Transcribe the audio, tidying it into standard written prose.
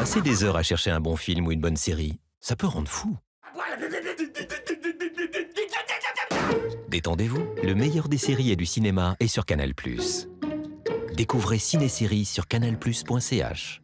Passer des heures à chercher un bon film ou une bonne série, ça peut rendre fou. Détendez-vous, le meilleur des séries et du cinéma est sur Canal+. Découvrez Ciné-Séries sur canalplus.ch.